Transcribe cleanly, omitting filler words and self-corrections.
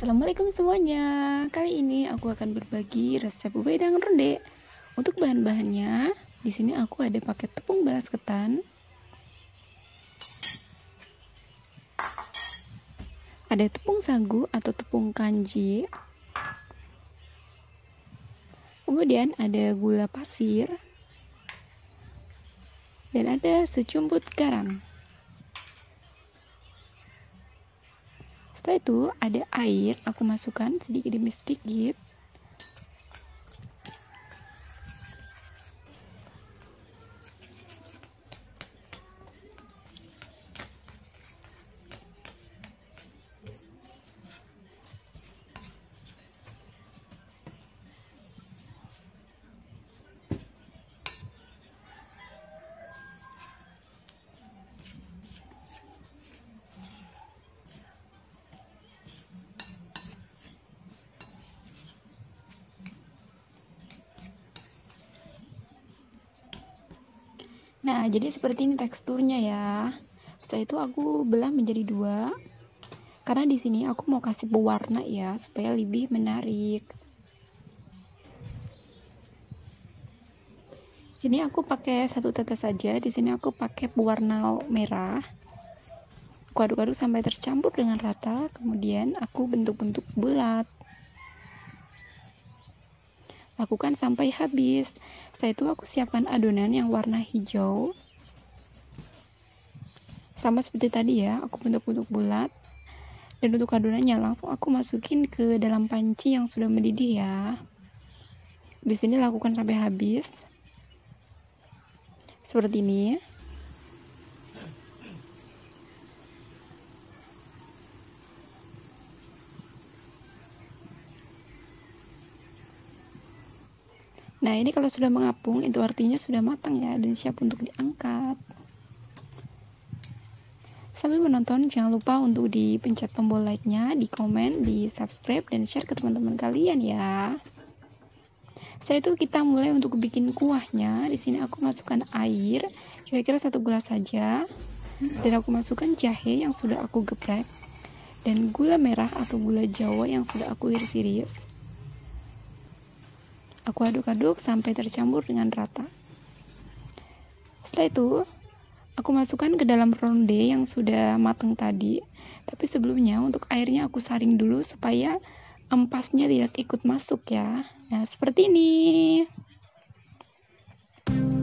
Assalamualaikum semuanya. Kali ini aku akan berbagi resep wedang ronde. Untuk bahan-bahannya, di sini aku ada pakai tepung beras ketan, ada tepung sagu atau tepung kanji, kemudian ada gula pasir, dan ada secumput garam. Setelah itu ada air, aku masukkan sedikit demi sedikit. Nah, jadi seperti ini teksturnya ya. Setelah itu aku belah menjadi dua. Karena di sini aku mau kasih pewarna ya, supaya lebih menarik. Sini aku pakai satu tetes saja. Di sini aku pakai pewarna merah. Aku aduk-aduk sampai tercampur dengan rata. Kemudian aku bentuk-bentuk bulat. Lakukan sampai habis. Setelah itu aku siapkan adonan yang warna hijau. Sama seperti tadi ya, aku bentuk-bentuk bulat. Dan untuk adonannya langsung aku masukin ke dalam panci yang sudah mendidih ya. Di sini lakukan sampai habis. Seperti ini. Nah, ini kalau sudah mengapung, itu artinya sudah matang ya, dan siap untuk diangkat. Sambil menonton, jangan lupa untuk dipencet tombol like-nya, di komen, di subscribe, dan share ke teman-teman kalian ya. Setelah itu kita mulai untuk bikin kuahnya. Di sini aku masukkan air, kira-kira 1 gelas saja. Dan aku masukkan jahe yang sudah aku geprek. Dan gula merah atau gula jawa yang sudah aku iris-iris. Aku aduk-aduk sampai tercampur dengan rata. Setelah itu, aku masukkan ke dalam ronde yang sudah matang tadi. Tapi sebelumnya untuk airnya aku saring dulu supaya ampasnya tidak ikut masuk ya. Nah, seperti ini.